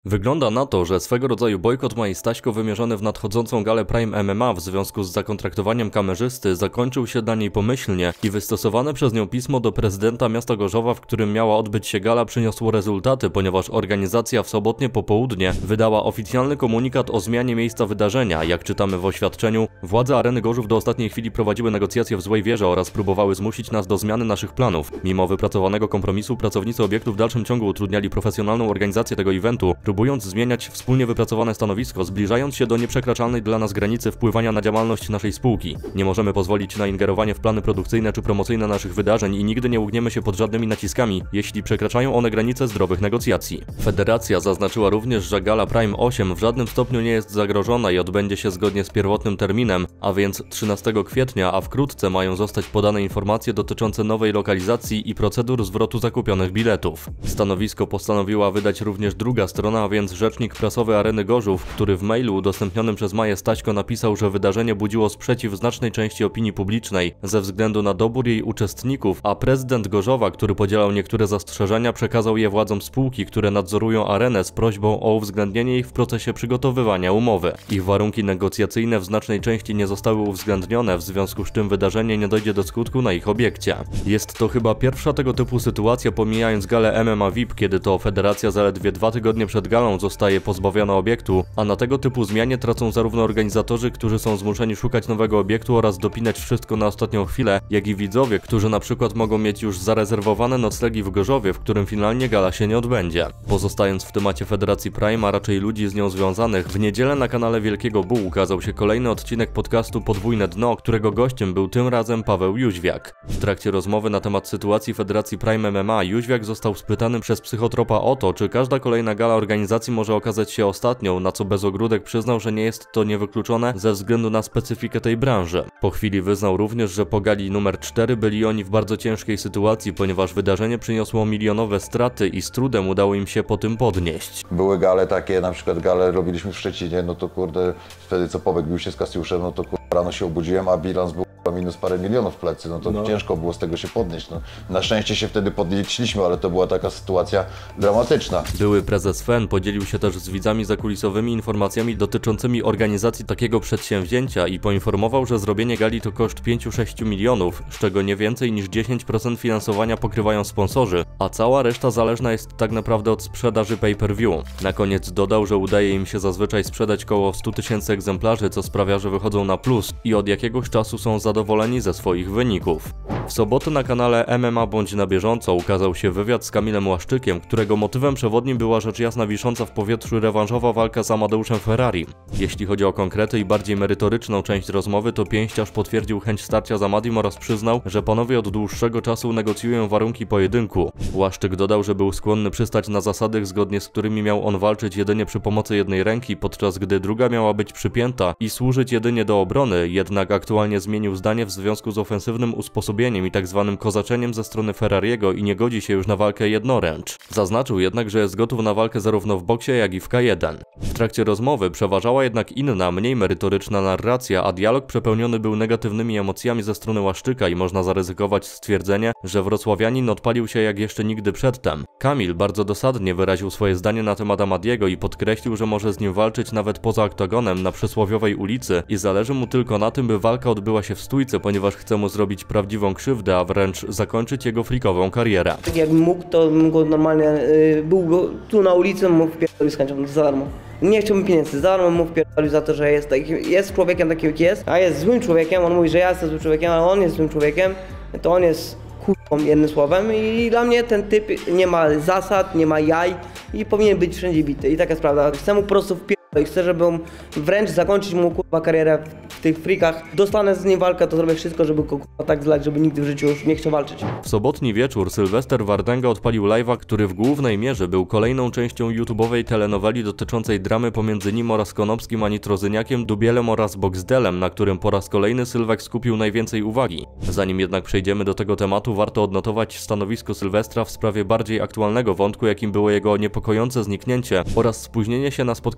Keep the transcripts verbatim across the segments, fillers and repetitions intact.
Wygląda na to, że swego rodzaju bojkot Mai Staśko wymierzony w nadchodzącą galę Prime M M A w związku z zakontraktowaniem kamerzysty zakończył się dla niej pomyślnie i wystosowane przez nią pismo do prezydenta miasta Gorzowa, w którym miała odbyć się gala, przyniosło rezultaty, ponieważ organizacja w sobotnie popołudnie wydała oficjalny komunikat o zmianie miejsca wydarzenia. Jak czytamy w oświadczeniu, władze Areny Gorzów do ostatniej chwili prowadziły negocjacje w złej wierze oraz próbowały zmusić nas do zmiany naszych planów. Mimo wypracowanego kompromisu pracownicy obiektu w dalszym ciągu utrudniali profesjonalną organizację tego eventu, próbując zmieniać wspólnie wypracowane stanowisko, zbliżając się do nieprzekraczalnej dla nas granicy wpływania na działalność naszej spółki. Nie możemy pozwolić na ingerowanie w plany produkcyjne czy promocyjne naszych wydarzeń i nigdy nie ugniemy się pod żadnymi naciskami, jeśli przekraczają one granice zdrowych negocjacji. Federacja zaznaczyła również, że gala Prime osiem w żadnym stopniu nie jest zagrożona i odbędzie się zgodnie z pierwotnym terminem, a więc trzynastego kwietnia, a wkrótce mają zostać podane informacje dotyczące nowej lokalizacji i procedur zwrotu zakupionych biletów. Stanowisko postanowiła wydać również druga strona, a więc rzecznik prasowy Areny Gorzów, który w mailu udostępnionym przez Maję Staśko napisał, że wydarzenie budziło sprzeciw znacznej części opinii publicznej ze względu na dobór jej uczestników, a prezydent Gorzowa, który podzielał niektóre zastrzeżenia, przekazał je władzom spółki, które nadzorują arenę, z prośbą o uwzględnienie ich w procesie przygotowywania umowy. Ich warunki negocjacyjne w znacznej części nie zostały uwzględnione, w związku z czym wydarzenie nie dojdzie do skutku na ich obiekcie. Jest to chyba pierwsza tego typu sytuacja, pomijając galę M M A V I P, kiedy to federacja zaledwie dwa tygodnie przed galą zostaje pozbawiona obiektu, a na tego typu zmianie tracą zarówno organizatorzy, którzy są zmuszeni szukać nowego obiektu oraz dopinać wszystko na ostatnią chwilę, jak i widzowie, którzy na przykład mogą mieć już zarezerwowane noclegi w Gorzowie, w którym finalnie gala się nie odbędzie. Pozostając w temacie Federacji Prime, a raczej ludzi z nią związanych, w niedzielę na kanale Wielkiego Bu ukazał się kolejny odcinek podcastu Podwójne Dno, którego gościem był tym razem Paweł Jóźwiak. W trakcie rozmowy na temat sytuacji Federacji Prime M M A Jóźwiak został spytany przez psychotropa o to, czy każda kolejna gala organizacji może okazać się ostatnią, na co bez ogródek przyznał, że nie jest to niewykluczone ze względu na specyfikę tej branży. Po chwili wyznał również, że po gali numer cztery byli oni w bardzo ciężkiej sytuacji, ponieważ wydarzenie przyniosło milionowe straty i z trudem udało im się po tym podnieść. Były gale takie, na przykład gale robiliśmy w Szczecinie, no to kurde, wtedy co Powek bił się z Kasiuszem, no to kurde, rano się obudziłem, a bilans był minus parę milionów w plecy, no to no. ciężko było z tego się podnieść. No. Na szczęście się wtedy podnieśliśmy, ale to była taka sytuacja dramatyczna. Były prezes F E N podzielił się też z widzami zakulisowymi informacjami dotyczącymi organizacji takiego przedsięwzięcia i poinformował, że zrobienie gali to koszt pięć do sześciu milionów, z czego nie więcej niż dziesięć procent finansowania pokrywają sponsorzy, a cała reszta zależna jest tak naprawdę od sprzedaży pay-per-view. Na koniec dodał, że udaje im się zazwyczaj sprzedać koło stu tysięcy egzemplarzy, co sprawia, że wychodzą na plus i od jakiegoś czasu są zadowoleni ze swoich wyników. W sobotę na kanale M M A Bądź na bieżąco ukazał się wywiad z Kamilem Łaszczykiem, którego motywem przewodnim była rzecz jasna wisząca w powietrzu rewanżowa walka z Amadeuszem Ferrari. Jeśli chodzi o konkrety i bardziej merytoryczną część rozmowy, to pięściarz potwierdził chęć starcia z Amadim oraz przyznał, że panowie od dłuższego czasu negocjują warunki pojedynku. Łaszczyk dodał, że był skłonny przystać na zasady, zgodnie z którymi miał on walczyć jedynie przy pomocy jednej ręki, podczas gdy druga miała być przypięta i służyć jedynie do obrony, jednak aktualnie zmienił zdanie w związku z ofensywnym usposobieniem i tzw. kozaczeniem ze strony Ferrariego i nie godzi się już na walkę jednoręcz. Zaznaczył jednak, że jest gotów na walkę zarówno w boksie, jak i w K jeden. W trakcie rozmowy przeważała jednak inna, mniej merytoryczna narracja, a dialog przepełniony był negatywnymi emocjami ze strony Łaszczyka i można zaryzykować stwierdzenie, że wrocławianin odpalił się jak jeszcze nigdy przedtem. Kamil bardzo dosadnie wyraził swoje zdanie na temat Amadiego i podkreślił, że może z nim walczyć nawet poza oktagonem na przysłowiowej ulicy i zależy mu tylko na tym, by walka odbyła się w stójce, ponieważ chce mu zrobić prawdziwą krzywdę, a wręcz zakończyć jego frikową karierę. Tak jakbym mógł, to bym go normalnie, yy, był go tu na ulicy, mógł wpierdolić z chęcią za darmo. Nie chciałbym pieniędzy za darmo, mógł wpierdolić za to, że jest, taki, jest człowiekiem taki jak jest, a jest złym człowiekiem. On mówi, że ja jestem złym człowiekiem, ale on jest złym człowiekiem, to on jest kurwą, jednym słowem, i dla mnie ten typ nie ma zasad, nie ma jaj i powinien być wszędzie bity. I taka jest prawda. Chcę mu po prostu wpierdolić. Chcę, żeby wręcz zakończyć mu kurwa karierę w tych frikach. Dostanę z nim walkę, to zrobię wszystko, żeby go kurwa tak zlać, żeby nigdy w życiu już nie chciał walczyć. W sobotni wieczór Sylwester Wardęga odpalił live'a, który w głównej mierze był kolejną częścią YouTube'owej telenoweli dotyczącej dramy pomiędzy nim oraz Konopskim, a Nitrozyniakiem, Dubielem oraz Boxdelem, na którym po raz kolejny Sylwek skupił najwięcej uwagi. Zanim jednak przejdziemy do tego tematu, warto odnotować stanowisko Sylwestra w sprawie bardziej aktualnego wątku, jakim było jego niepokojące zniknięcie oraz spóźnienie się na spotkanie ze Sławą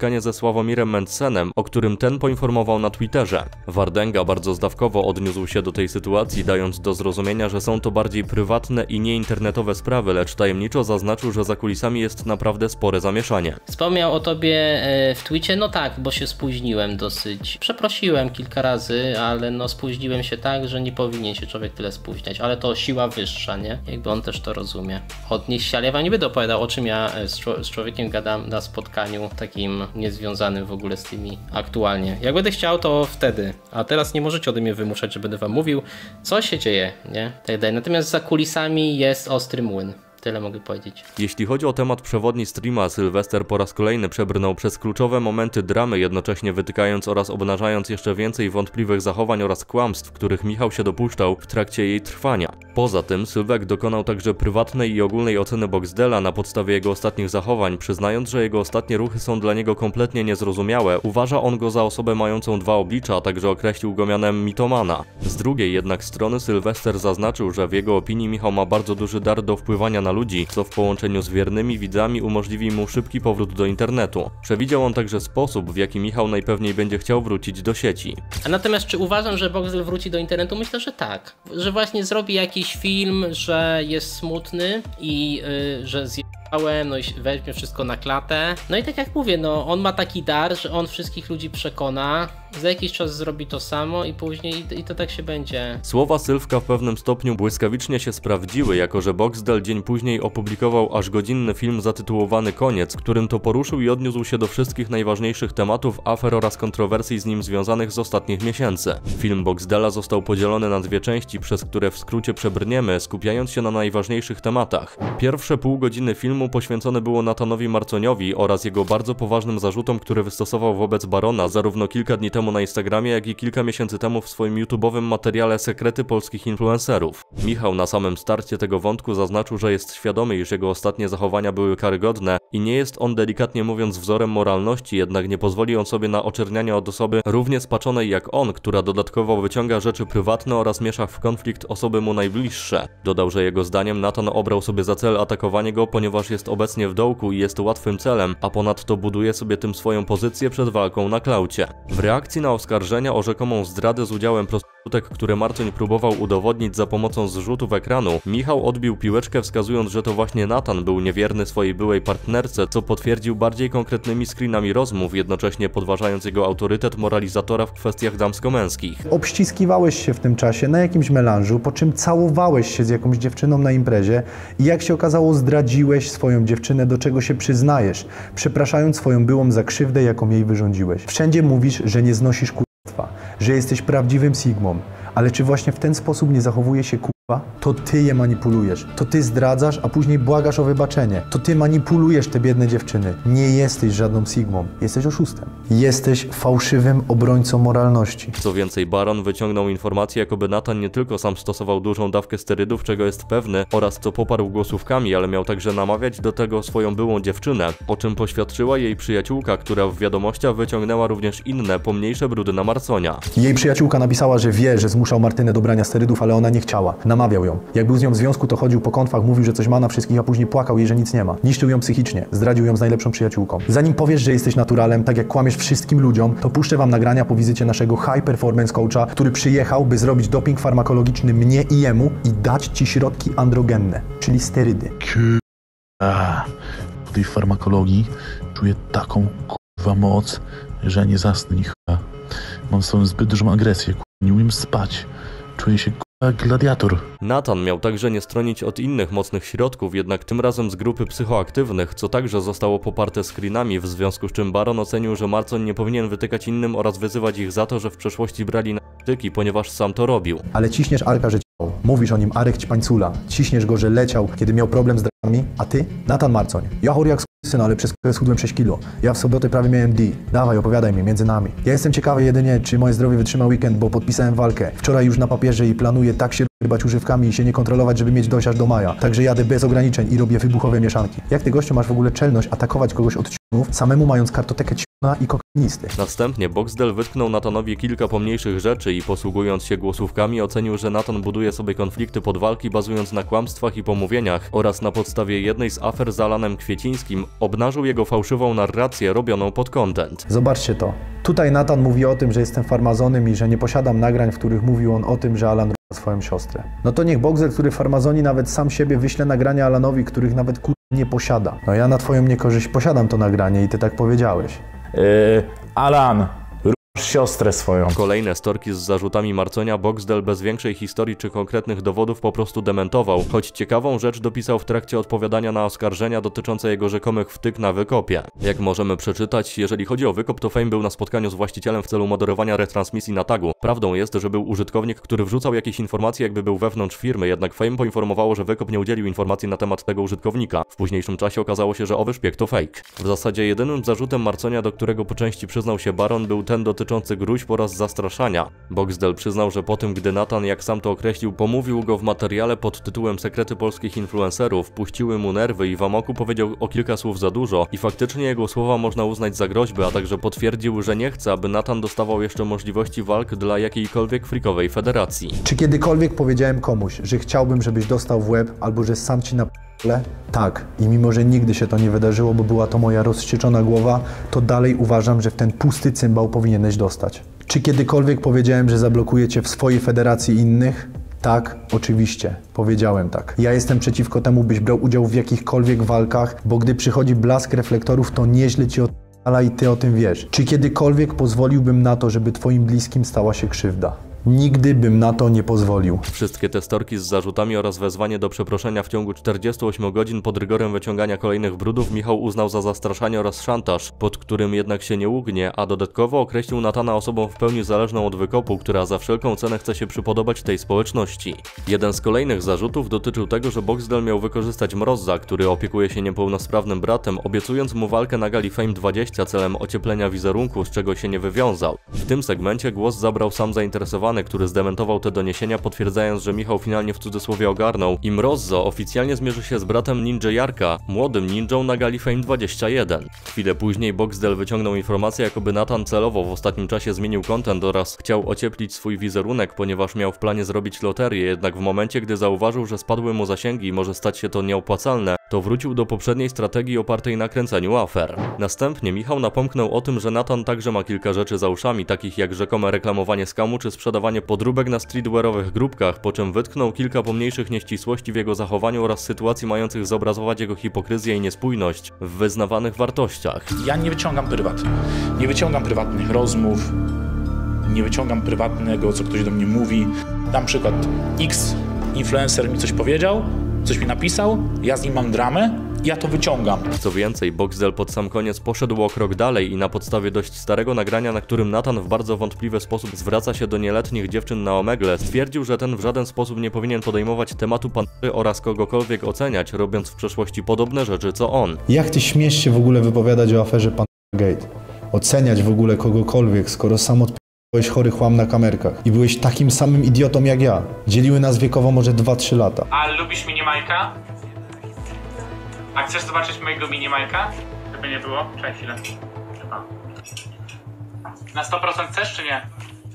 Sławomirem Menccenem, o którym ten poinformował na Twitterze. Wardęga bardzo zdawkowo odniósł się do tej sytuacji, dając do zrozumienia, że są to bardziej prywatne i nieinternetowe sprawy, lecz tajemniczo zaznaczył, że za kulisami jest naprawdę spore zamieszanie. Wspomniał o tobie w twicie, no tak, bo się spóźniłem dosyć. Przeprosiłem kilka razy, ale no spóźniłem się tak, że nie powinien się człowiek tyle spóźniać, ale to siła wyższa, nie? Jakby on też to rozumie. Odnieść się, ale ja wam nie będę opowiadał, o czym ja z, z człowiekiem gadam na spotkaniu takim niezwiązanym w ogóle z tymi aktualnie. Jak będę chciał, to wtedy, a teraz nie możecie ode mnie wymuszać, że będę wam mówił, co się dzieje, nie? Tak dalej. Natomiast za kulisami jest ostry młyn. Tyle mogę powiedzieć. Jeśli chodzi o temat przewodni streama, Sylwester po raz kolejny przebrnął przez kluczowe momenty dramy, jednocześnie wytykając oraz obnażając jeszcze więcej wątpliwych zachowań oraz kłamstw, których Michał się dopuszczał w trakcie jej trwania. Poza tym Sylwek dokonał także prywatnej i ogólnej oceny Boxdela na podstawie jego ostatnich zachowań, przyznając, że jego ostatnie ruchy są dla niego kompletnie niezrozumiałe. Uważa on go za osobę mającą dwa oblicza, a także określił go mianem mitomana. Z drugiej jednak strony Sylwester zaznaczył, że w jego opinii Michał ma bardzo duży dar do wpływania na ludzi, co w połączeniu z wiernymi widzami umożliwi mu szybki powrót do internetu. Przewidział on także sposób, w jaki Michał najpewniej będzie chciał wrócić do sieci. A natomiast czy uważam, że Boxdel wróci do internetu? Myślę, że tak. Że właśnie zrobi jakiś film, że jest smutny i yy, że zjechałem, no i weźmie wszystko na klatę. No i tak jak mówię, no on ma taki dar, że on wszystkich ludzi przekona, za jakiś czas zrobi to samo i później i, i to tak się będzie. Słowa Sylwka w pewnym stopniu błyskawicznie się sprawdziły, jako że Boxdel dzień później opublikował aż godzinny film zatytułowany Koniec, którym to poruszył i odniósł się do wszystkich najważniejszych tematów, afer oraz kontrowersji z nim związanych z ostatnich miesięcy. Film Boxdela został podzielony na dwie części, przez które w skrócie przebrniemy, skupiając się na najważniejszych tematach. Pierwsze pół godziny filmu poświęcone było Nathanowi Marconiowi oraz jego bardzo poważnym zarzutom, które wystosował wobec Barona zarówno kilka dni temu na Instagramie, jak i kilka miesięcy temu w swoim YouTube'owym materiale Sekrety polskich influencerów. Michał na samym starcie tego wątku zaznaczył, że jest świadomy, iż jego ostatnie zachowania były karygodne i nie jest on delikatnie mówiąc wzorem moralności, jednak nie pozwoli on sobie na oczernianie od osoby równie spaczonej jak on, która dodatkowo wyciąga rzeczy prywatne oraz miesza w konflikt osoby mu najbliższe. Dodał, że jego zdaniem Nathan obrał sobie za cel atakowanie go, ponieważ jest obecnie w dołku i jest łatwym celem, a ponadto buduje sobie tym swoją pozycję przed walką na klaucie. W reakcji na oskarżenia o rzekomą zdradę z udziałem prostytutek, które Marcoń próbował udowodnić za pomocą zrzutów ekranu, Michał odbił piłeczkę, wskazując, że to właśnie Nathan był niewierny swojej byłej partnerce, co potwierdził bardziej konkretnymi screenami rozmów, jednocześnie podważając jego autorytet moralizatora w kwestiach damsko-męskich. Obściskiwałeś się w tym czasie na jakimś melanżu, po czym całowałeś się z jakąś dziewczyną na imprezie i jak się okazało zdradziłeś swoją dziewczynę, do czego się przyznajesz, przepraszając swoją byłą za krzywdę, jaką jej wyrządziłeś. Wszędzie mówisz, że nie znosisz kurwa, że jesteś prawdziwym Sigmą, ale czy właśnie w ten sposób nie zachowuje się kurwa? To ty je manipulujesz, to ty zdradzasz, a później błagasz o wybaczenie. To ty manipulujesz te biedne dziewczyny. Nie jesteś żadną Sigmą, jesteś oszustem. Jesteś fałszywym obrońcą moralności. Co więcej, Baron wyciągnął informację, jakoby Nathan nie tylko sam stosował dużą dawkę sterydów, czego jest pewny, oraz co poparł głosówkami, ale miał także namawiać do tego swoją byłą dziewczynę, o czym poświadczyła jej przyjaciółka, która w wiadomościach wyciągnęła również inne, pomniejsze brudy na Marconia. Jej przyjaciółka napisała, że wie, że zmuszał Martynę do brania sterydów, ale ona nie chciała. Namawiał ją. Jak był z nią w związku, to chodził po konfach, mówił, że coś ma na wszystkich, a później płakał jej, że nic nie ma. Niszczył ją psychicznie, zdradził ją z najlepszą przyjaciółką. Zanim powiesz, że jesteś naturalem, tak jak kłamiesz wszystkim ludziom, to puszczę wam nagrania po wizycie naszego high performance coacha, który przyjechał, by zrobić doping farmakologiczny mnie i jemu i dać ci środki androgenne, czyli sterydy. A, po tej farmakologii czuję taką kurwa moc, że nie zasnę ni chuja. Mam swoją zbyt dużą agresję, kurwa. Nie umiem spać. Czuję się kurwa jak gladiator. Nathan miał także nie stronić od innych mocnych środków, jednak tym razem z grupy psychoaktywnych, co także zostało poparte screenami, w związku z czym Baron ocenił, że Marcoń nie powinien wytykać innym oraz wyzywać ich za to, że w przeszłości brali narkotyki, ponieważ sam to robił. Ale ciśniesz Arka, że ciął. Mówisz o nim Arek Ćpańcula. Ciśniesz go, że leciał, kiedy miał problem z dragami, a ty? Nathan Marcoń. Ja chory jak syn, ale przez schudłem sześć kilo. Ja w sobotę prawie miałem D. Dawaj, opowiadaj mi, między nami. Ja jestem ciekawy jedynie, czy moje zdrowie wytrzyma weekend, bo podpisałem walkę. Wczoraj już na papierze i planuję tak się rybać używkami i się nie kontrolować, żeby mieć dojść aż do maja. Także jadę bez ograniczeń i robię wybuchowe mieszanki. Jak ty, gościu, masz w ogóle czelność atakować kogoś od ciunów, samemu mając kartotekę ciuna i kokainisty? Następnie Boxdel wytknął Nathanowi kilka pomniejszych rzeczy i posługując się głosówkami ocenił, że Nathan buduje sobie konflikty pod walki bazując na kłamstwach i pomówieniach oraz na podstawie jednej z afer z Alanem Kwiecińskim obnażył jego fałszywą narrację robioną pod content. Zobaczcie to. Tutaj Nathan mówi o tym, że jestem farmazonem i że nie posiadam nagrań, w których mówił on o tym, że Alan swoją siostrę. No to niech Boxdel, który w farmazonii nawet sam siebie wyśle nagrania Alanowi, których nawet kur... nie posiada. No ja na twoją niekorzyść posiadam to nagranie i ty tak powiedziałeś. Yy, Alan, rusz siostrę swoją. Kolejne storki z zarzutami Marconia Boxdel bez większej historii czy konkretnych dowodów po prostu dementował, choć ciekawą rzecz dopisał w trakcie odpowiadania na oskarżenia dotyczące jego rzekomych wtyk na wykopie. Jak możemy przeczytać, jeżeli chodzi o wykop, to Fame był na spotkaniu z właścicielem w celu moderowania retransmisji na tagu. Prawdą jest, że był użytkownik, który wrzucał jakieś informacje, jakby był wewnątrz firmy, jednak Fame poinformowało, że wykop nie udzielił informacji na temat tego użytkownika. W późniejszym czasie okazało się, że owy szpieg to fake. W zasadzie jedynym zarzutem Marconia, do którego po części przyznał się Baron, był ten dotyczący gruźb oraz zastraszania. Boxdel przyznał, że po tym, gdy Nathan, jak sam to określił, pomówił go w materiale pod tytułem Sekrety polskich influencerów, puściły mu nerwy i w amoku powiedział o kilka słów za dużo i faktycznie jego słowa można uznać za groźby, a także potwierdził, że nie chce, aby Nathan dostawał jeszcze możliwości walk dla jakiejkolwiek freakowej federacji. Czy kiedykolwiek powiedziałem komuś, że chciałbym, żebyś dostał w łeb albo że sam ci na p***le? Tak. I mimo, że nigdy się to nie wydarzyło, bo była to moja rozwścieczona głowa, to dalej uważam, że w ten pusty cymbał powinieneś dostać. Czy kiedykolwiek powiedziałem, że zablokuję cię w swojej federacji innych? Tak, oczywiście. Powiedziałem tak. Ja jestem przeciwko temu, byś brał udział w jakichkolwiek walkach, bo gdy przychodzi blask reflektorów, to nieźle ci od... ale i ty o tym wiesz. Czy kiedykolwiek pozwoliłbym na to, żeby twoim bliskim stała się krzywda? Nigdy bym na to nie pozwolił. Wszystkie te storki z zarzutami oraz wezwanie do przeproszenia w ciągu czterdziestu ośmiu godzin pod rygorem wyciągania kolejnych brudów Michał uznał za zastraszanie oraz szantaż, pod którym jednak się nie ugnie, a dodatkowo określił Nathana osobą w pełni zależną od wykopu, która za wszelką cenę chce się przypodobać tej społeczności. Jeden z kolejnych zarzutów dotyczył tego, że Boxdel miał wykorzystać Mrozza, który opiekuje się niepełnosprawnym bratem, obiecując mu walkę na gali Fame dwadzieścia celem ocieplenia wizerunku, z czego się nie wywiązał. W tym segmencie głos zabrał sam zainteresowany, który zdementował te doniesienia, potwierdzając, że Michał finalnie w cudzysłowie ogarnął i Mrozzo oficjalnie zmierzy się z bratem Ninja Jarka, młodym ninją na gali Fame dwadzieścia jeden. Chwilę później Boxdel wyciągnął informację, jakoby Nathan celowo w ostatnim czasie zmienił content oraz chciał ocieplić swój wizerunek, ponieważ miał w planie zrobić loterię, jednak w momencie, gdy zauważył, że spadły mu zasięgi i może stać się to nieopłacalne, to wrócił do poprzedniej strategii opartej na kręceniu afer. Następnie Michał napomknął o tym, że Nathan także ma kilka rzeczy za uszami, takich jak rzekome reklamowanie skamu czy sprzedawanie podróbek na streetwearowych grupkach, po czym wytknął kilka pomniejszych nieścisłości w jego zachowaniu oraz sytuacji mających zobrazować jego hipokryzję i niespójność w wyznawanych wartościach. Ja nie wyciągam prywat. Nie wyciągam prywatnych rozmów, nie wyciągam prywatnego, co ktoś do mnie mówi. Dam przykład, X influencer mi coś powiedział, coś mi napisał, ja z nim mam dramę, ja to wyciągam. Co więcej, Boxdel pod sam koniec poszedł o krok dalej i na podstawie dość starego nagrania, na którym Nathan w bardzo wątpliwy sposób zwraca się do nieletnich dziewczyn na Omegle, stwierdził, że ten w żaden sposób nie powinien podejmować tematu pandy oraz kogokolwiek oceniać, robiąc w przeszłości podobne rzeczy co on. Jak ty śmiesz się w ogóle wypowiadać o aferze Pandagate? Oceniać w ogóle kogokolwiek, skoro sam odp***ałeś chory chłam na kamerkach i byłeś takim samym idiotą jak ja. Dzieliły nas wiekowo może dwa trzy lata. A lubisz Minimajka? A chcesz zobaczyć mojego Minimajka? Żeby nie było? Czekaj chwilę. A. Na sto procent chcesz czy nie?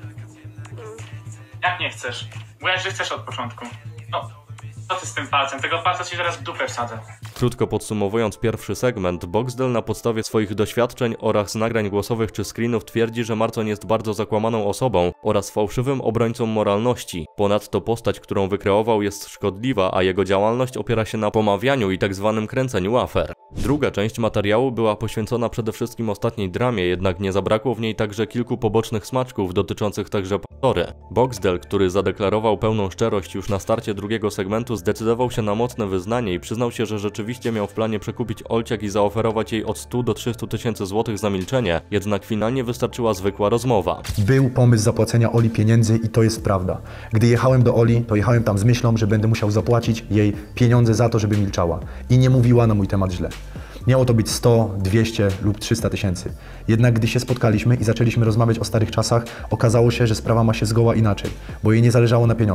Jak nie chcesz? Mówiłaś, że chcesz od początku. No, co ty z tym palcem? Tego palca ci zaraz w dupę wsadzę. Krótko podsumowując pierwszy segment, Boxdel na podstawie swoich doświadczeń oraz nagrań głosowych czy screenów twierdzi, że Marcon jest bardzo zakłamaną osobą oraz fałszywym obrońcą moralności. Ponadto postać, którą wykreował, jest szkodliwa, a jego działalność opiera się na pomawianiu i tak zwanym kręceniu afer. Druga część materiału była poświęcona przede wszystkim ostatniej dramie, jednak nie zabrakło w niej także kilku pobocznych smaczków dotyczących także Pandory. Boxdel, który zadeklarował pełną szczerość już na starcie drugiego segmentu, zdecydował się na mocne wyznanie i przyznał się, że rzeczywiście miał w planie przekupić Olciak i zaoferować jej od stu do trzystu tysięcy złotych za milczenie, jednak finalnie wystarczyła zwykła rozmowa. Był pomysł zapłacenia Oli pieniędzy i to jest prawda. Gdy jechałem do Oli, to jechałem tam z myślą, że będę musiał zapłacić jej pieniądze za to, żeby milczała. I nie mówiła na mój temat źle. Miało to być sto, dwieście lub trzysta tysięcy. Jednak gdy się spotkaliśmy i zaczęliśmy rozmawiać o starych czasach, okazało się, że sprawa ma się zgoła inaczej, bo jej nie zależało na pieniądzach.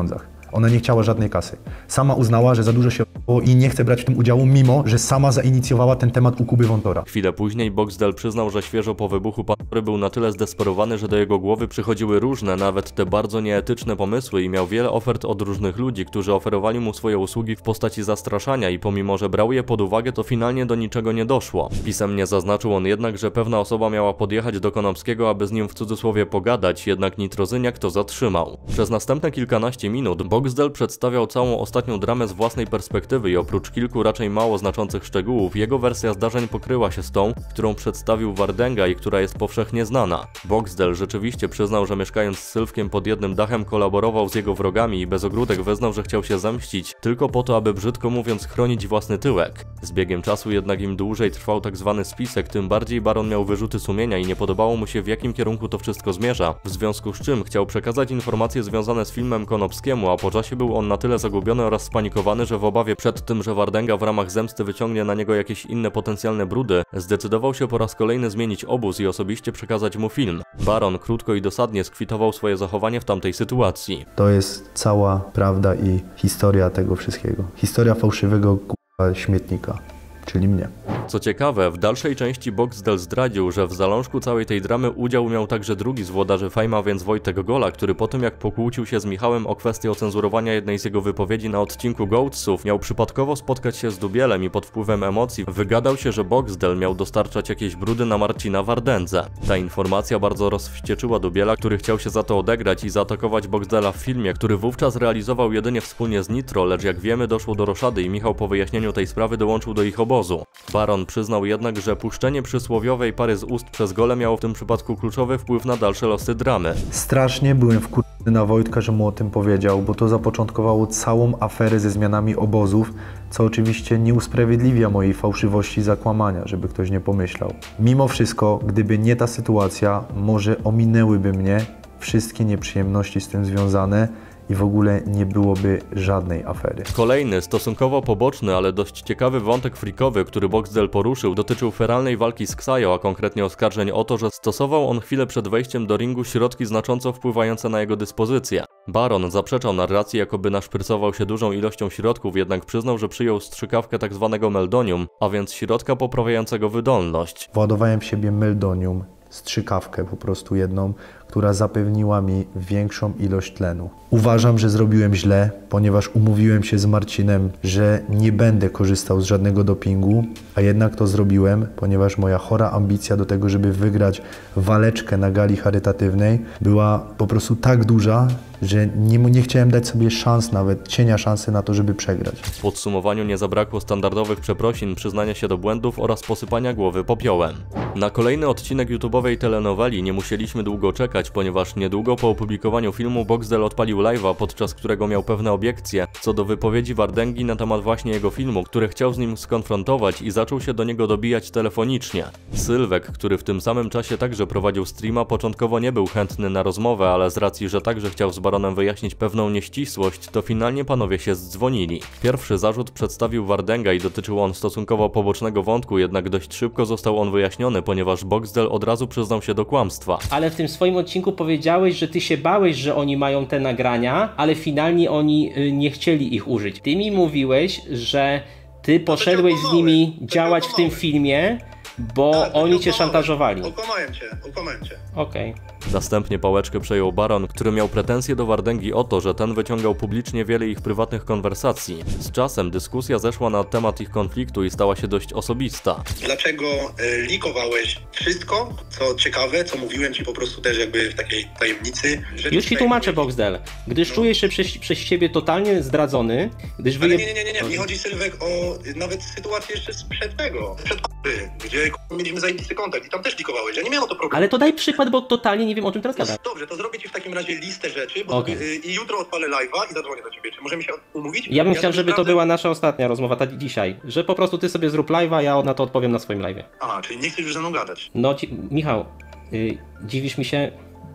Ona nie chciała żadnej kasy. Sama uznała, że za dużo się o i nie chce brać w tym udziału, mimo że sama zainicjowała ten temat u Kuby Wątora. Chwilę później Boxdel przyznał, że świeżo po wybuchu Pandory był na tyle zdesperowany, że do jego głowy przychodziły różne, nawet te bardzo nieetyczne pomysły i miał wiele ofert od różnych ludzi, którzy oferowali mu swoje usługi w postaci zastraszania i pomimo, że brał je pod uwagę, to finalnie do niczego nie doszło. Pisemnie zaznaczył on jednak, że pewna osoba miała podjechać do Konopskiego, aby z nim w cudzysłowie pogadać, jednak Nitrozyniak to zatrzymał. Przez następne kilkanaście minut Boxdel przedstawiał całą ostatnią dramę z własnej perspektywy i oprócz kilku raczej mało znaczących szczegółów, jego wersja zdarzeń pokryła się z tą, którą przedstawił Wardęga i która jest powszechnie znana. Boxdel rzeczywiście przyznał, że mieszkając z Sylwkiem pod jednym dachem kolaborował z jego wrogami i bez ogródek wyznał, że chciał się zemścić, tylko po to, aby brzydko mówiąc chronić własny tyłek. Z biegiem czasu jednak im dłużej trwał tak zwany spisek, tym bardziej baron miał wyrzuty sumienia i nie podobało mu się, w jakim kierunku to wszystko zmierza, w związku z czym chciał przekazać informacje związane z filmem Konopskiemu, a po czasie był on na tyle zagubiony oraz spanikowany, że w obawie przed tym, że Wardęga w ramach zemsty wyciągnie na niego jakieś inne potencjalne brudy, zdecydował się po raz kolejny zmienić obóz i osobiście przekazać mu film. Baron krótko i dosadnie skwitował swoje zachowanie w tamtej sytuacji. To jest cała prawda i historia tego wszystkiego. Historia fałszywego k***a śmietnika, czyli mnie. Co ciekawe, w dalszej części Boxdel zdradził, że w zalążku całej tej dramy udział miał także drugi z włodarzy Fejma, więc Wojtek Gola, który po tym jak pokłócił się z Michałem o kwestię ocenzurowania jednej z jego wypowiedzi na odcinku Goatsów, miał przypadkowo spotkać się z Dubielem i pod wpływem emocji wygadał się, że Boxdel miał dostarczać jakieś brudy na Marcina Wardędze. Ta informacja bardzo rozwścieczyła Dubiela, który chciał się za to odegrać i zaatakować Boxdela w filmie, który wówczas realizował jedynie wspólnie z Nitro, lecz jak wiemy doszło do roszady i Michał po wyjaśnieniu tej sprawy dołączył do ich obozu. Baron przyznał jednak, że puszczenie przysłowiowej pary z ust przez Golę miało w tym przypadku kluczowy wpływ na dalsze losy dramy. Strasznie byłem wkurwiony na Wojtka, że mu o tym powiedział, bo to zapoczątkowało całą aferę ze zmianami obozów, co oczywiście nie usprawiedliwia mojej fałszywości zakłamania, żeby ktoś nie pomyślał. Mimo wszystko, gdyby nie ta sytuacja, może ominęłyby mnie wszystkie nieprzyjemności z tym związane i w ogóle nie byłoby żadnej afery. Kolejny, stosunkowo poboczny, ale dość ciekawy wątek freakowy, który Boxdel poruszył, dotyczył feralnej walki z Ksajo, a konkretnie oskarżeń o to, że stosował on chwilę przed wejściem do ringu środki znacząco wpływające na jego dyspozycję. Baron zaprzeczał narracji, jakoby naszprycował się dużą ilością środków, jednak przyznał, że przyjął strzykawkę tzw. meldonium, a więc środka poprawiającego wydolność. Władowałem w siebie meldonium, strzykawkę po prostu jedną, która zapewniła mi większą ilość tlenu. Uważam, że zrobiłem źle, ponieważ umówiłem się z Marcinem, że nie będę korzystał z żadnego dopingu, a jednak to zrobiłem, ponieważ moja chora ambicja do tego, żeby wygrać waleczkę na gali charytatywnej była po prostu tak duża, że nie, nie chciałem dać sobie szans, nawet cienia szansy na to, żeby przegrać. W podsumowaniu nie zabrakło standardowych przeprosin, przyznania się do błędów oraz posypania głowy popiołem. Na kolejny odcinek YouTube'owej telenoweli nie musieliśmy długo czekać, ponieważ niedługo po opublikowaniu filmu Boxdel odpalił live'a, podczas którego miał pewne obiekcje co do wypowiedzi Wardęgi na temat właśnie jego filmu, które chciał z nim skonfrontować i zaczął się do niego dobijać telefonicznie. Sylwek, który w tym samym czasie także prowadził streama, początkowo nie był chętny na rozmowę, ale z racji, że także chciał z Baronem wyjaśnić pewną nieścisłość, to finalnie panowie się zdzwonili. Pierwszy zarzut przedstawił Wardęga i dotyczył on stosunkowo pobocznego wątku, jednak dość szybko został on wyjaśniony, ponieważ Boxdel od razu przyznał się do kłamstwa. Ale w tym swoim odcinku powiedziałeś, że ty się bałeś, że oni mają te nagrania, ale finalnie oni y, nie chcieli ich użyć. Ty mi mówiłeś, że ty poszedłeś z nimi działać w tym filmie, bo tak, oni cię szantażowali. Okłamałem cię, okłamałem cię. Okej. Okay. Następnie pałeczkę przejął Baron, który miał pretensje do Wardęgi o to, że ten wyciągał publicznie wiele ich prywatnych konwersacji. Z czasem dyskusja zeszła na temat ich konfliktu i stała się dość osobista. Dlaczego y, likowałeś wszystko, co ciekawe, co mówiłem ci po prostu też jakby w takiej tajemnicy? Już ci tłumaczę, Boxdel. Gdyż no. czujesz się przez, przez siebie totalnie zdradzony, gdyż Ale wyje... nie, nie, nie, nie, nie. Mi chodzi, Sylwek, o nawet sytuację jeszcze sprzed tego, przed k***y, gdzie k***y, mieliśmy zajebisty kontakt i tam też likowałeś, ja nie miałem o to problemu. Ale to daj przykład, bo totalnie nie wiem, o czym teraz gadasz. Dobrze, to zrobię ci w takim razie listę rzeczy, bo okay. y, i jutro odpalę live'a i zadzwonię do ciebie. Czy możemy się umówić? Ja bym ja chciał, żeby naprawdę... to była nasza ostatnia rozmowa, ta dzisiaj. Że po prostu ty sobie zrób live'a, ja na to odpowiem na swoim live'ie. A, czyli nie chcesz już ze mną gadać? No, ci... Michał, yy, dziwisz mi się,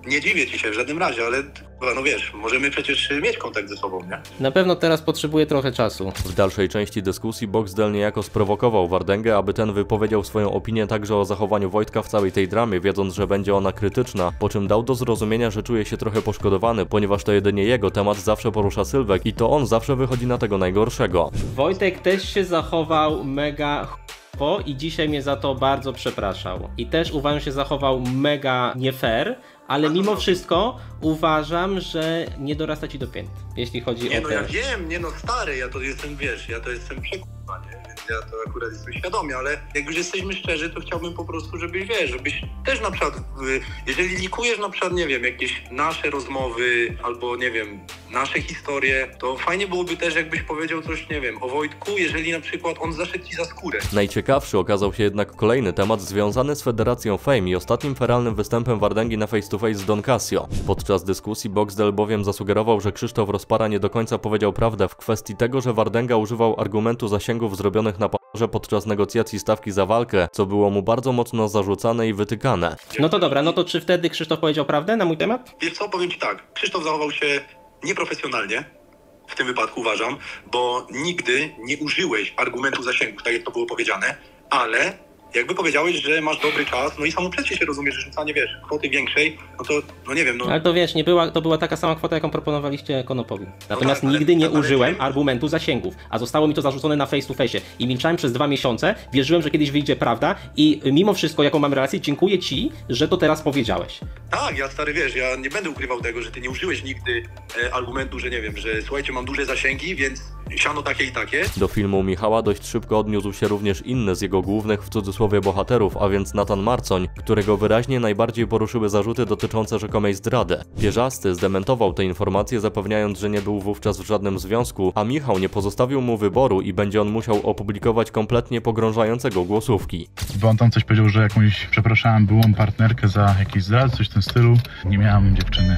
nie dziwię ci się w żadnym razie, ale no wiesz, możemy przecież mieć kontakt ze sobą, nie? Na pewno teraz potrzebuję trochę czasu. W dalszej części dyskusji Boxdel niejako sprowokował Wardęgę, aby ten wypowiedział swoją opinię także o zachowaniu Wojtka w całej tej dramie, wiedząc, że będzie ona krytyczna, po czym dał do zrozumienia, że czuje się trochę poszkodowany, ponieważ to jedynie jego temat zawsze porusza Sylwek i to on zawsze wychodzi na tego najgorszego. Wojtek też się zachował mega ch***wo i dzisiaj mnie za to bardzo przepraszał. I też uważam, że się zachował mega nie fair, ale mimo wszystko uważam, że nie dorasta ci do pięt, jeśli chodzi nie, o no te... ja wiem, nie no stary, ja to jestem, wiesz, ja to jestem przekonany, więc ja to akurat jestem świadomy, ale jak już jesteśmy szczerzy, to chciałbym po prostu, żebyś, wiesz, żebyś też na przykład, jeżeli likujesz na przykład, nie wiem, jakieś nasze rozmowy, albo nie wiem, nasze historie, to fajnie byłoby też, jakbyś powiedział coś, nie wiem, o Wojtku, jeżeli na przykład on zaszedł ci za skórę. Najciekawszy okazał się jednak kolejny temat związany z Federacją Fame i ostatnim feralnym występem Wardęgi na face to face z Don Casio. Podczas dyskusji Boxdel bowiem zasugerował, że Krzysztof Rozpara nie do końca powiedział prawdę w kwestii tego, że Wardęga używał argumentu zasięgów zrobionych na parze podczas negocjacji stawki za walkę, co było mu bardzo mocno zarzucane i wytykane. No to dobra, no to czy wtedy Krzysztof powiedział prawdę na mój temat? Wiesz co, powiem ci tak, Krzysztof zachował się nieprofesjonalnie, w tym wypadku uważam, bo nigdy nie użyłeś argumentu zasięgów, tak jak to było powiedziane, ale jakby powiedziałeś, że masz dobry czas, no i samo przecież się rozumiesz, że rzucanie, wiesz, kwoty większej, no to, no nie wiem, no... Ale to wiesz, nie była, to była taka sama kwota, jaką proponowaliście Konopowi. Natomiast no tak, nigdy nie ale, użyłem ale... argumentu zasięgów, a zostało mi to zarzucone na face to face i milczałem przez dwa miesiące, wierzyłem, że kiedyś wyjdzie prawda i mimo wszystko, jaką mam relację, dziękuję ci, że to teraz powiedziałeś. Tak, ja stary, wiesz, ja nie będę ukrywał tego, że ty nie użyłeś nigdy e, argumentu, że nie wiem, że słuchajcie, mam duże zasięgi, więc siano takie i takie. Do filmu Michała dość szybko odniósł się również inny z jego głównych w cudzysłowie bohaterów, a więc Natan Marcoń, którego wyraźnie najbardziej poruszyły zarzuty dotyczące rzekomej zdrady. Pierzasty zdementował te informacje, zapewniając, że nie był wówczas w żadnym związku, a Michał nie pozostawił mu wyboru i będzie on musiał opublikować kompletnie pogrążającego głosówki. Bo on tam coś powiedział, że jakąś, przepraszałem, byłą partnerkę za jakiś zdrad, coś w tym stylu. Nie miałam dziewczyny.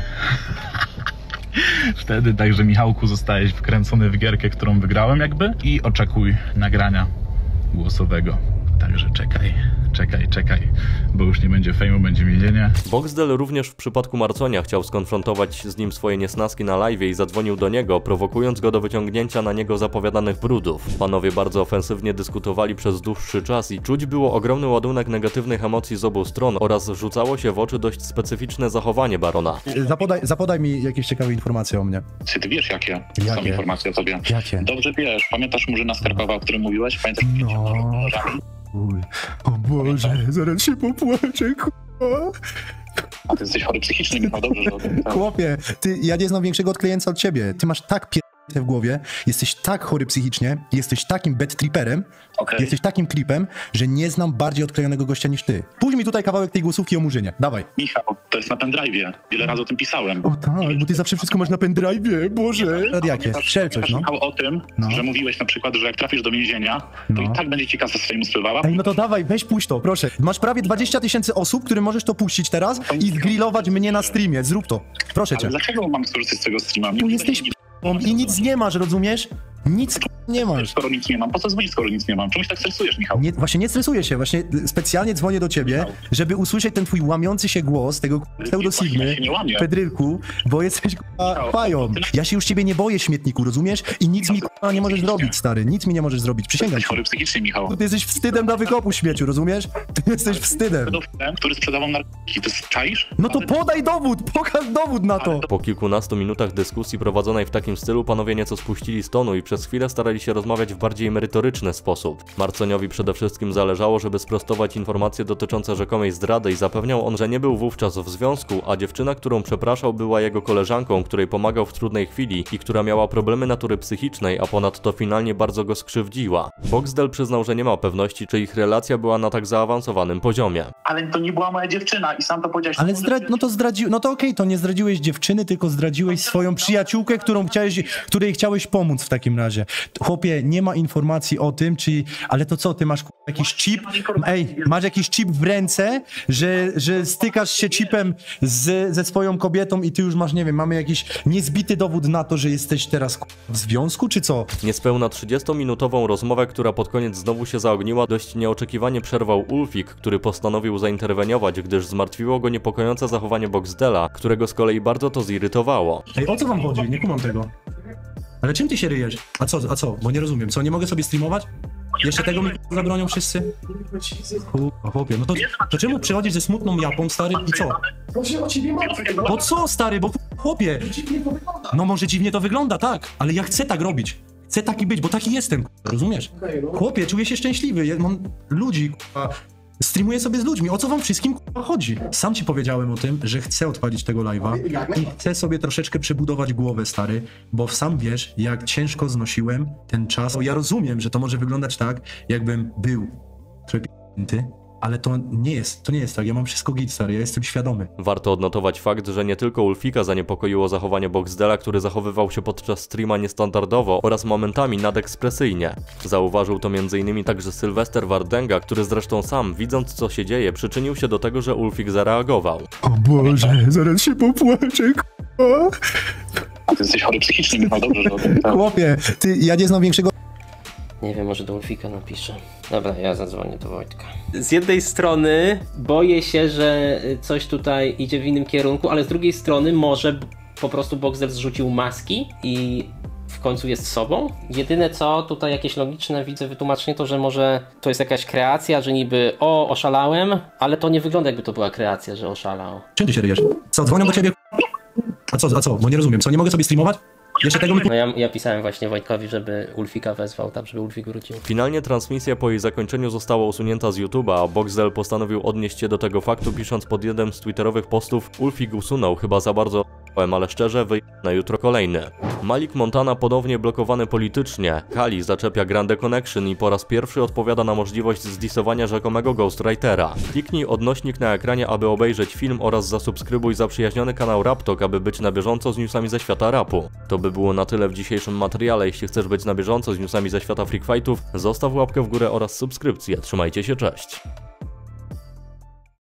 Wtedy, także Michałku, zostałeś wkręcony w gierkę, którą wygrałem jakby i oczekuj nagrania głosowego. Także czekaj, czekaj, czekaj, bo już nie będzie fejmu, będzie więzienie. Boxdel również w przypadku Marconia chciał skonfrontować z nim swoje niesnaski na live'ie i zadzwonił do niego, prowokując go do wyciągnięcia na niego zapowiadanych brudów. Panowie bardzo ofensywnie dyskutowali przez dłuższy czas i czuć było ogromny ładunek negatywnych emocji z obu stron oraz rzucało się w oczy dość specyficzne zachowanie barona. Zapodaj, zapodaj mi jakieś ciekawe informacje o mnie. Czy ty wiesz, jakie, jakie? są informacje o tobie? Jakie? Dobrze wiesz. Pamiętasz Murzyna z Karkowa, o którym mówiłeś? Pamiętasz? No. Uj, o Boże, zaraz się popłaczę, k***a. A ty jesteś chory psychicznie, Michał, dobrze, że o tym pytałeś. Chłopie, ty, ja nie znam większego odklejeńca od ciebie. Ty masz tak pier... w głowie, jesteś tak chory psychicznie, jesteś takim bad tripperem, Okay. jesteś takim creepem, że nie znam bardziej odklejonego gościa niż ty. Puść mi tutaj kawałek tej głosówki o Murzynie, dawaj. Michał, to jest na pendrive'ie. Wiele razy o tym pisałem. O tak, bo ty zawsze wszystko masz na pendrive'ie, Boże. Jakie? Strzel coś, no. Michał, o tym, No. że mówiłeś na przykład, że jak trafisz do więzienia, to No. i tak będzie ci kasa swojemu spływała. Ej, no to dawaj, weź puść to, proszę. Masz prawie dwadzieścia tysięcy osób, którym możesz to puścić teraz i zgrillować mnie na streamie. Zrób to. Proszę cię. Ale dlaczego mam skorzystać z tego streama? Bo jesteś p***ą i nic nie masz, rozumiesz? Nic nie masz. Skoro nic nie mam, po co dzwonić, skoro nic nie mam? Czemu się tak stresujesz, Michał? Nie, właśnie nie stresuję się, właśnie specjalnie dzwonię do ciebie, żeby usłyszeć ten twój łamiący się głos, tego pseudosigmy, Ja się nie łamię. Pedrylku, bo jesteś k***a fają. Ja się już ciebie nie boję, śmietniku, rozumiesz? I nic mi k***a nie możesz zrobić, stary, nic mi nie możesz zrobić, przysięgam Jesteś ci. chory psychicznie, Michał. Ty jesteś wstydem dla wykopu, śmieciu, rozumiesz? Ty jesteś wstydem. Pedofilem, który sprzedawał narkotyki, to jest czaisz? No to Ale- podaj dowód, pokaż dowód na to. Po kilkunastu minutach dyskusji prowadzonej w takim stylu panowie nieco spuścili z tonu i przez chwilę starali się rozmawiać w bardziej merytoryczny sposób. Marconiowi przede wszystkim zależało, żeby sprostować informacje dotyczące rzekomej zdrady i zapewniał on, że nie był wówczas w związku, a dziewczyna, którą przepraszał, była jego koleżanką, której pomagał w trudnej chwili i która miała problemy natury psychicznej, a ponadto finalnie bardzo go skrzywdziła. Boxdel przyznał, że nie ma pewności, czy ich relacja była na tak zaawansowanym poziomie. Ale to nie była moja dziewczyna i sam to powiedziałeś. Ale zdra... no to zdradził, no to okej, to nie zdradziłeś dziewczyny, tylko zdradziłeś swoją przyjaciółkę, którą chciałeś, której chciałeś pomóc w takim razie. Chłopie, nie ma informacji o tym, czy... Ale to co, ty masz kurwa, jakiś chip? Ej, masz jakiś chip w ręce, że, że stykasz się chipem z, ze swoją kobietą i ty już masz, nie wiem, mamy jakiś niezbity dowód na to, że jesteś teraz kurwa, w związku, czy co? Niespełna trzydziestominutową rozmowę, która pod koniec znowu się zaogniła, dość nieoczekiwanie przerwał Ulfik, który postanowił zainterweniować, gdyż zmartwiło go niepokojące zachowanie Boxdela, którego z kolei bardzo to zirytowało. Ej, o co wam chodzi? Nie kumam tego. Ale czym ty się ryjesz? A co, a co? Bo nie rozumiem. Co, nie mogę sobie streamować? Jeszcze tego mi zabronią wszyscy? Kurwa, chłopie, no to, to czemu przychodzisz ze smutną japą, stary, i co? Bo co, stary, bo chłopie, no może dziwnie to wygląda, tak, ale ja chcę tak robić. Chcę taki być, bo taki jestem, rozumiesz? Chłopie, czuję się szczęśliwy, ja mam ludzi, kurwa. Streamuję sobie z ludźmi, o co wam wszystkim k***a chodzi? Sam ci powiedziałem o tym, że chcę odpalić tego live'a i chcę sobie troszeczkę przebudować głowę, stary, bo sam wiesz, jak ciężko znosiłem ten czas. Bo ja rozumiem, że to może wyglądać tak, jakbym był trochę p***ty, ale to nie jest, to nie jest tak, ja mam wszystko git, stary, ja jestem świadomy. Warto odnotować fakt, że nie tylko Ulfika zaniepokoiło zachowanie Boxdela, który zachowywał się podczas streama niestandardowo oraz momentami nadekspresyjnie. Zauważył to między innymi także Sylwester Wardenga, który zresztą sam, widząc co się dzieje, przyczynił się do tego, że Ulfik zareagował. O Boże, zaraz się popłaczę, k***a. A ty jesteś chory psychicznie, Michał, dobrze, że o tym tak. Chłopie, ty, ja nie znam większego... Nie wiem, może do Ulfika napiszę. Dobra, ja zadzwonię do Wojtka. Z jednej strony boję się, że coś tutaj idzie w innym kierunku, ale z drugiej strony może po prostu Boxdel zrzucił maski i w końcu jest sobą. Jedyne co tutaj jakieś logiczne widzę wytłumaczenie to, że może to jest jakaś kreacja, że niby o, oszalałem, ale to nie wygląda jakby to była kreacja, że oszalał. Czym ty się ryjesz? Co, dzwonią do ciebie? A co, a co, bo nie rozumiem, co, nie mogę sobie streamować? Jeszcze tego mi... No ja, ja pisałem właśnie Wojtkowi, żeby Ulfika wezwał, tak żeby Ulfik wrócił. Finalnie transmisja po jej zakończeniu została usunięta z YouTube'a, a Boxdel postanowił odnieść się do tego faktu, pisząc pod jednym z twitterowych postów: Ulfik usunął, chyba za bardzo ale szczerze, wyj... na jutro kolejny. Malik Montana ponownie blokowany politycznie. Kali zaczepia Grande Connection i po raz pierwszy odpowiada na możliwość zdisowania rzekomego Ghostwritera. Kliknij odnośnik na ekranie, aby obejrzeć film oraz zasubskrybuj zaprzyjaźniony kanał Raptok, aby być na bieżąco z newsami ze świata rapu. To by było na tyle w dzisiejszym materiale. Jeśli chcesz być na bieżąco z newsami ze świata freak fightów, zostaw łapkę w górę oraz subskrypcję. Trzymajcie się, cześć!